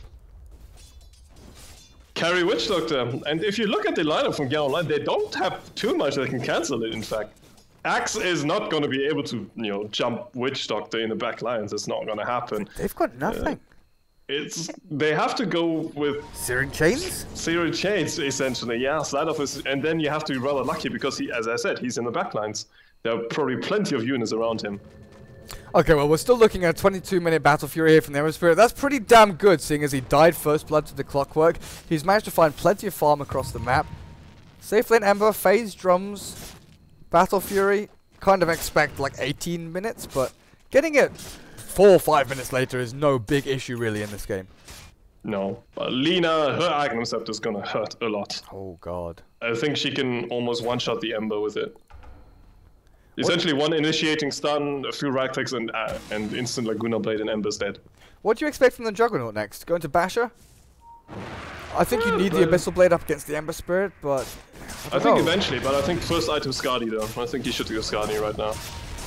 Carry Witch Doctor, and if you look at the lineup from GameOnline, they don't have too much that can cancel it, in fact. Axe is not going to be able to, you know, jump Witch Doctor in the back lines. It's not going to happen. They've got nothing. Uh, it's They have to go with... Searing Chains? Searing Chains, essentially, yeah. Slide off is, and then you have to be rather lucky because, he, as I said, he's in the back lines. There are probably plenty of units around him. Okay, well, we're still looking at a twenty-two minute Battle Fury here from the Ember Spirit. That's pretty damn good, seeing as he died first blood to the Clockwork. He's managed to find plenty of farm across the map. Safe Lane Ember, Phase Drums, Battle Fury. Kind of expect like eighteen minutes, but getting it four or five minutes later is no big issue really in this game. No, but Lina, her Aghanim Scepter is gonna hurt a lot. Oh god. I think she can almost one-shot the Ember with it. Essentially, what? one initiating stun, a few right clicks, and uh, and instant Laguna Blade, and Ember's dead. What do you expect from the Juggernaut next? Go into Basher? I think yeah, you need the Abyssal Blade up against the Ember Spirit, but I, I think know. eventually. But I think first item Skadi though. I think he should go Skadi right now.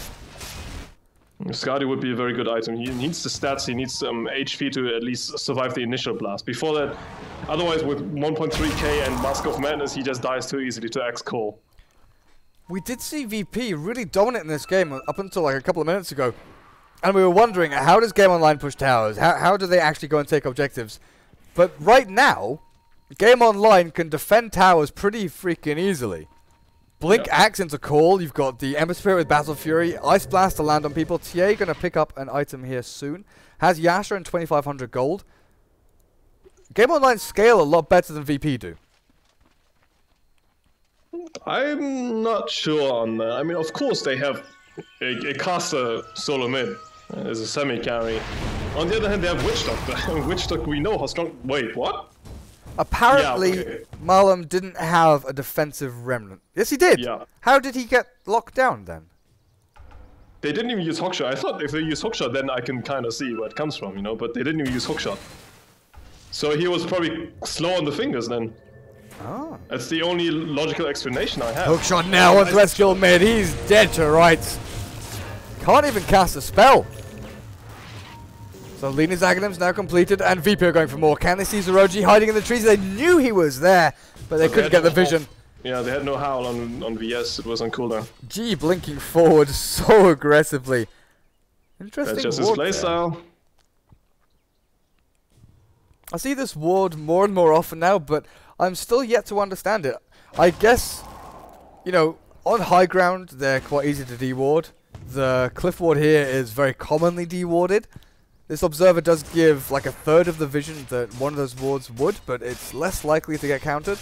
Skadi would be a very good item. He needs the stats. He needs some H P to at least survive the initial blast. Before that, otherwise with one point three K and Mask of Madness, he just dies too easily to X Cole. We did see V P really dominant in this game up until like a couple of minutes ago. And we were wondering, how does GameOnline push towers? How, how do they actually go and take objectives? But right now, GameOnline can defend towers pretty freaking easily. Blink yeah. Axe into call. You've got the Ember Spirit with Battle Fury. Ice Blast to land on people. T A going to pick up an item here soon. Has Yasha and twenty-five hundred gold. GameOnline scale a lot better than V P do. I'm not sure on that. I mean, of course they have a, a caster solo mid uh, as a semi-carry. On the other hand, they have Witch Doctor. Witch Doctor, we know how strong... Wait, what? Apparently, yeah, okay. Malum didn't have a defensive remnant. Yes, he did. Yeah. How did he get locked down then? They didn't even use Hookshot. I thought if they use Hookshot, then I can kind of see where it comes from, you know, but they didn't even use Hookshot. So he was probably slow on the fingers then. Oh. That's the only logical explanation I have. Hookshot now onto Eskil mid. He's dead to rights. Can't even cast a spell. So Lina's Aghanim's now completed, and V P are going for more. Can they see Zoroji hiding in the trees? They knew he was there, but they but couldn't they get no the vision. Yeah, they had no howl on, on V S. It was on cooldown. G blinking forward so aggressively. Interesting. That's just his playstyle. I see this ward more and more often now, but I'm still yet to understand it. I guess, you know, on high ground, they're quite easy to deward. The cliff ward here is very commonly dewarded. This observer does give like a third of the vision that one of those wards would, but it's less likely to get countered.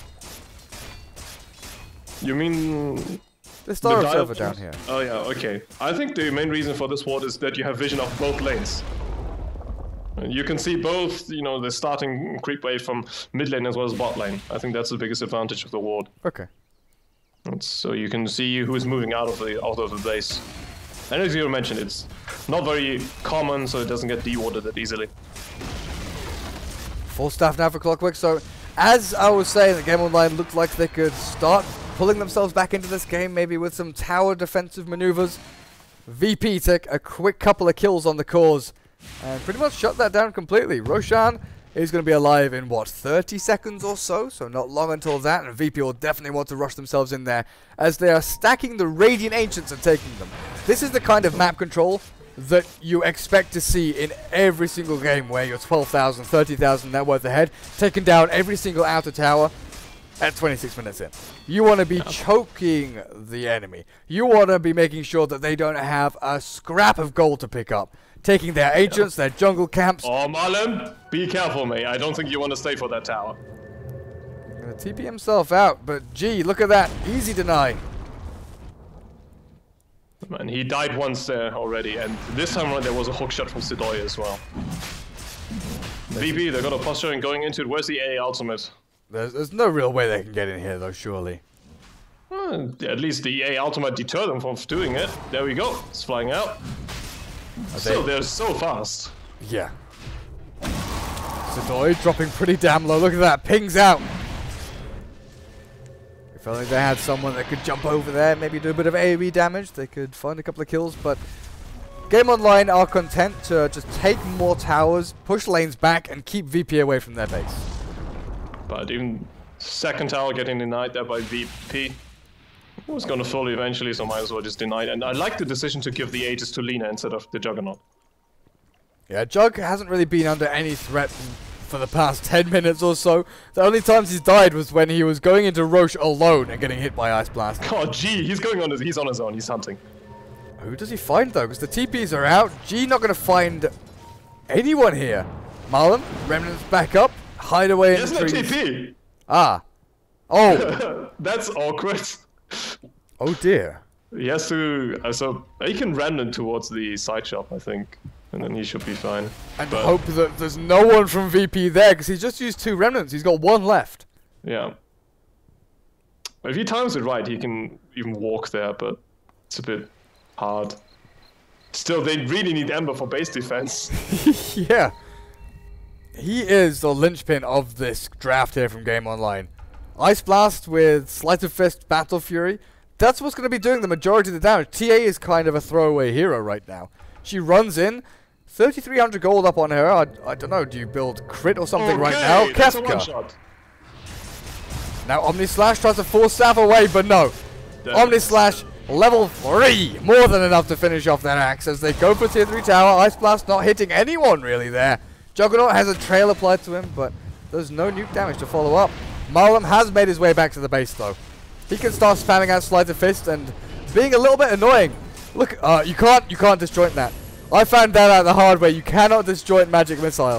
You mean... The star the observer down here. Oh yeah, okay. I think the main reason for this ward is that you have vision of both lanes. You can see both, you know, the starting creep wave from mid lane as well as bot lane. I think that's the biggest advantage of the ward. Okay. And so you can see who is moving out of the out of the base. And as you mentioned, it's not very common, so it doesn't get dewarded that easily. Full staff now for Clockwork. So, as I was saying, the GameOnline looked like they could start pulling themselves back into this game, maybe with some tower defensive maneuvers. V P took a quick couple of kills on the cause and pretty much shut that down completely. Roshan is going to be alive in, what, thirty seconds or so? So not long until that, and V P will definitely want to rush themselves in there as they are stacking the Radiant Ancients and taking them. This is the kind of map control that you expect to see in every single game where you're twelve thousand, thirty thousand net worth ahead, taking down every single outer tower at twenty-six minutes in. You want to be choking the enemy. You want to be making sure that they don't have a scrap of gold to pick up. Taking their agents, their jungle camps. Oh, Marlon, be careful, mate. I don't think you want to stay for that tower. Gonna T P himself out, but gee, look at that. Easy deny. Man, he died once there already, and this time around there was a hook shot from Sidoya as well. V P, they got a posture and going into it. Where's the A ultimate? There's, there's no real way they can get in here, though, surely. Well, at least the E A ultimate deterred them from doing it. There we go. It's flying out. Are Still, they... they're so fast. Yeah. Sudoi dropping pretty damn low. Look at that. Pings out. If only they had someone that could jump over there, maybe do a bit of A O E damage, they could find a couple of kills, but GameOnline are content to just take more towers, push lanes back, and keep V P away from their base. But even second tower getting denied there by V P. It was going to fall eventually, so might as well just deny it. And I like the decision to give the Aegis to Lina instead of the Juggernaut. Yeah, Jug hasn't really been under any threat for the past ten minutes or so. The only times he's died was when he was going into Roche alone and getting hit by Ice Blast. God, G, he's going on his, he's on his own, he's hunting. Who does he find though? Because the T Ps are out. G not going to find anyone here. Marlon, Remnants back up, hide away in the trees. There's no T P! Ah. Oh. That's awkward. Oh dear. He has to, uh, so he can Remnant towards the side shop, I think. And then he should be fine. And but hope that there's no one from V P there, because he's just used two Remnants. He's got one left. Yeah. If he times it right, he can even walk there, but it's a bit hard. Still, they really need Ember for base defense. Yeah. He is the linchpin of this draft here from GameOnline. Ice Blast with Sleight of Fist, Battle Fury. That's what's going to be doing the majority of the damage. T A is kind of a throwaway hero right now. She runs in, thirty-three hundred gold up on her. I, I don't know, do you build crit or something okay, right now? That's Kefka. a one shot. Now Omni Slash tries to force Staff away, but no. That Omni Slash, level three. More than enough to finish off that axe as they go for tier three tower. Ice Blast not hitting anyone really there. Juggernaut has a trail applied to him, but there's no nuke damage to follow up. Marlon has made his way back to the base though. He can start spamming out Sleight of Fist and being a little bit annoying. Look, uh, you can't, you can't disjoint that. I found that out the hard way. You cannot disjoint magic missile.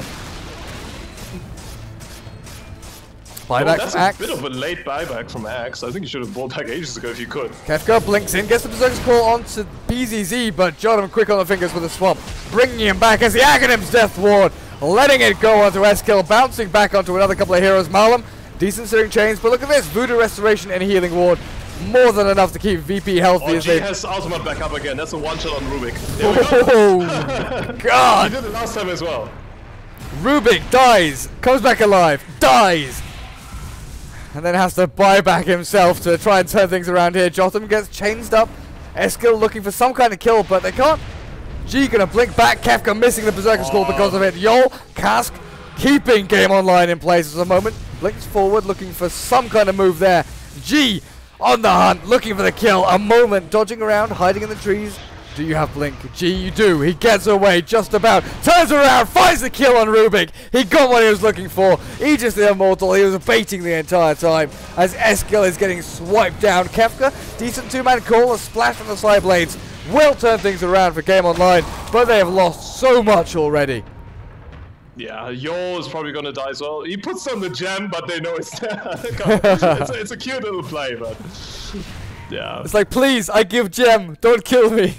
Buyback oh, that's from a Axe. bit of a late buyback from Axe. I think you should have bought back ages ago if you could. Kefka blinks in, gets the Berserker's Call onto B Z Z, but John him quick on the fingers with a swamp, bringing him back as the Aghanim's Death Ward, letting it go onto S-Kill, bouncing back onto another couple of heroes. Marlon, decent searing chains, but look at this, Voodoo Restoration and Healing Ward. More than enough to keep V P healthy. Oh, as G they has ultimate back up again. That's a one-shot on Rubik. Oh, God! He did it last time as well. Rubik dies, comes back alive, dies, and then has to buy back himself to try and turn things around here. Jotham gets changed up. Eskill looking for some kind of kill, but they can't. G gonna blink back. Kefka missing the Berserker's Call because of it. Yol, Cask, keeping GameOnline in place at the moment. Blinks forward, looking for some kind of move there. G on the hunt, looking for the kill. A moment, dodging around, hiding in the trees. Do you have Blink? G, you do. He gets away just about. Turns around, finds the kill on Rubik. He got what he was looking for. Aegis the Immortal. He was baiting the entire time as Eskill is getting swiped down. Kefka, decent two-man call. A splash from the side blades will turn things around for GameOnline, but they have lost so much already. Yeah, Yo is probably going to die as well. He puts on the gem, but they know it's there. it's, a, it's a cute little play, but yeah. It's like, please, I give gem. Don't kill me.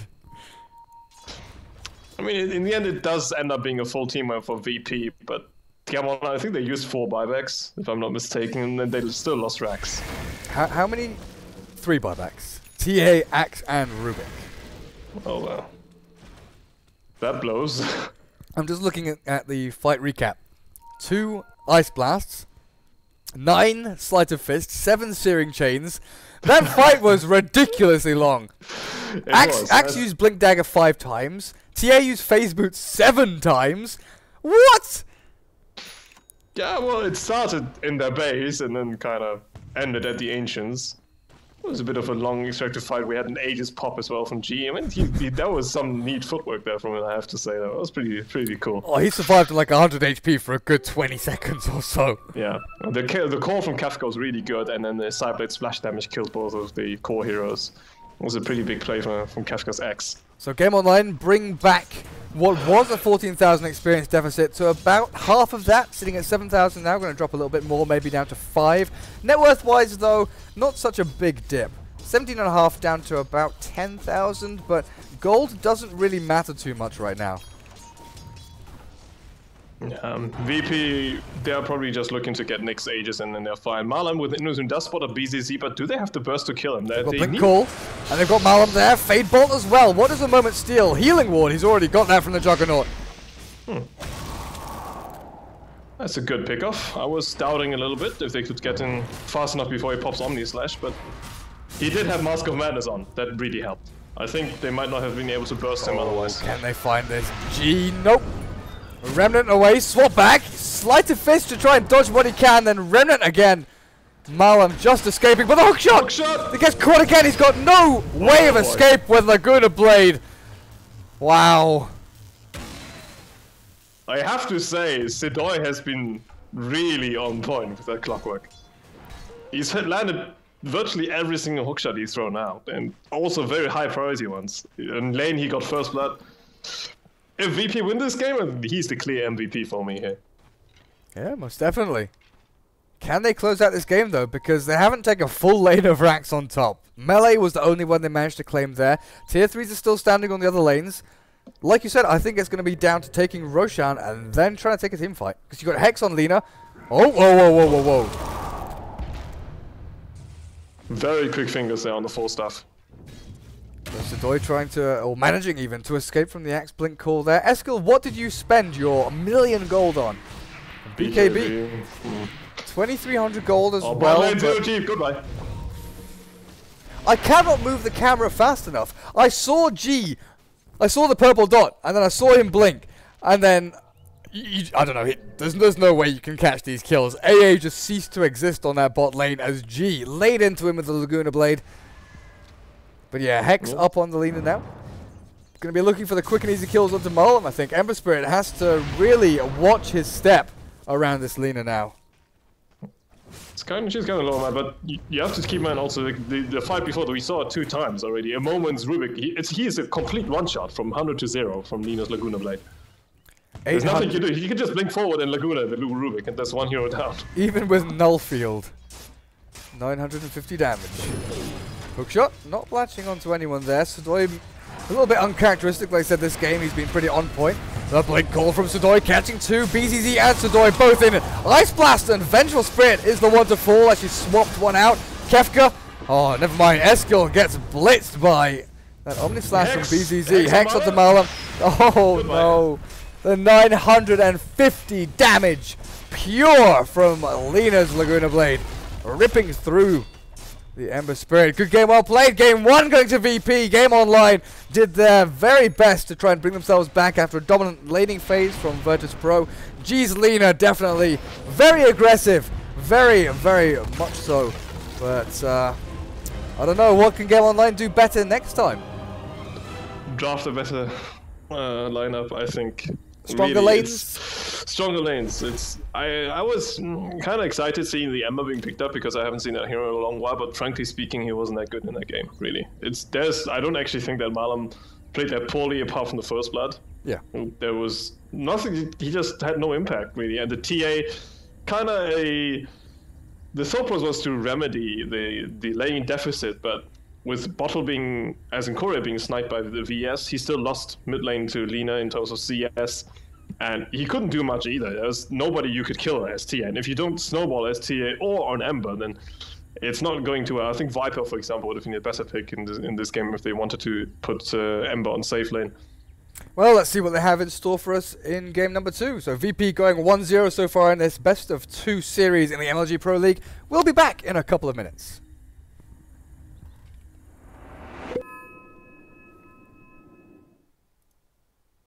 I mean, in the end, it does end up being a full team for V P, but GameOnline, I think they used four buybacks, if I'm not mistaken, and then they still lost racks. How, how many? Three buybacks. T A, Axe, and Rubik. Oh, well. That blows. I'm just looking at, at the fight recap. Two Ice Blasts, nine Sleight of Fist, seven Searing Chains. That fight was ridiculously long. Axe, was, Axe used Blink Dagger five times. T A used Phase Boot seven times. What? Yeah, well, it started in their base and then kind of ended at the Ancients. It was a bit of a long extractive fight. We had an Aegis pop as well from G. I mean, he, he, that was some neat footwork there from him, I have to say. That was pretty pretty cool. Oh, he survived at like one hundred H P for a good twenty seconds or so. Yeah, the the call from Kefka was really good, and then the Sideblade splash damage killed both of the core heroes. It was a pretty big play from, from Kefka's X. So GameOnline bring back what was a fourteen thousand experience deficit to about half of that, sitting at seven thousand now. Going to drop a little bit more, maybe down to five. Net worth wise though, not such a big dip. seventeen and a half down to about ten thousand, but gold doesn't really matter too much right now. Um, V P, they're probably just looking to get Nick's Aegis and then they're fine. Marlon with Innocent does spot a B Z Z, but do they have the burst to kill him? They, They've got they Blink need... Call, and they've got Malum there. Fade Bolt as well. What does the moment steal? Healing Ward, he's already got that from the Juggernaut. Hmm. That's a good pickoff. I was doubting a little bit if they could get in fast enough before he pops Omni Slash, but he did have Mask of Madness on. That really helped. I think they might not have been able to burst him oh, otherwise. Can they find this? G, nope. Remnant away, swap back, sleight of fist to try and dodge what he can, then Remnant again. Malum just escaping, but the hook shot! Hook shot! He gets caught again, he's got no way of oh, escape boy. with Laguna Blade. Wow. I have to say, Sedoy has been really on point with that clockwork. He's landed virtually every single hookshot he's thrown out, and also very high priority ones. In lane, he got first blood. If V P win this game, he's the clear M V P for me here. Yeah, most definitely. Can they close out this game, though? Because they haven't taken a full lane of racks on top. Melee was the only one they managed to claim there. Tier threes are still standing on the other lanes. Like you said, I think it's going to be down to taking Roshan and then trying to take a team fight. Because you got Hex on Lina. Oh, whoa, whoa, whoa, whoa, whoa. Very quick fingers there on the full stuff. Sedoy trying to, or managing even, to escape from the Axe Blink call there. Eskil, what did you spend your million gold on? B K B. Mm. twenty-three hundred gold as oh, well. But cheap. Goodbye. I cannot move the camera fast enough. I saw G, I saw the purple dot, and then I saw him blink, and then, you, I don't know, it, there's, there's no way you can catch these kills. A A just ceased to exist on that bot lane as G laid into him with the Laguna Blade. But yeah, Hex yep. up on the Lina now. Going to be looking for the quick and easy kills onto Mullen, I think. Ember Spirit has to really watch his step around this Lina now. It's kind of, she's kind of low, man, but you, you have to keep in mind also the, the, the fight before that we saw it two times already. A moment's Rubik, he, it's, he is a complete one-shot from one hundred to zero from Lina's Laguna Blade. There's nothing you do. You can just blink forward and Laguna the Rubik, and that's one hero down. Even with Null Field. nine hundred fifty damage. Hookshot, not latching onto anyone there. Sedoy, a little bit uncharacteristic, like I said, this game. He's been pretty on point. The blink call from Sedoy, catching two. B Z Z and Sedoy both in. Ice Blast and Vengeful Spirit is the one to fall as she swapped one out. Kefka, oh, never mind. Eskil gets blitzed by that Omni Slash from B Z Z. Hex, Hex onto Malum. Oh, Goodbye. no. The nine hundred fifty damage, pure from Lina's Laguna Blade, ripping through the Ember Spirit. Good game, well played. Game one going to V P. GameOnline did their very best to try and bring themselves back after a dominant laning phase from virtus pro. G's Lina definitely very aggressive. Very, very much so. But, uh, I don't know. What can GameOnline do better next time? Draft a better uh, lineup, I think. Stronger really, lanes? Stronger lanes. It's I I was mm, kind of excited seeing the Ember being picked up because I haven't seen that hero in a long while. But frankly speaking, he wasn't that good in that game. Really, it's there's I don't actually think that Malum played that poorly apart from the first blood. Yeah, there was nothing. He just had no impact really, and the T A kind of a the thought process was to remedy the the lane deficit, but with Bottle being, as in Korea, being sniped by the V S, he still lost mid lane to Lina in terms of C S, and he couldn't do much either. There was nobody you could kill as T A, and if you don't snowball as T A or on Ember, then it's not going to. Uh, I think Viper, for example, would have been a better pick in this, in this game if they wanted to put uh, Ember on safe lane. Well, let's see what they have in store for us in game number two. So V P going one zero so far in this best of two series in the M L G Pro League. We'll be back in a couple of minutes.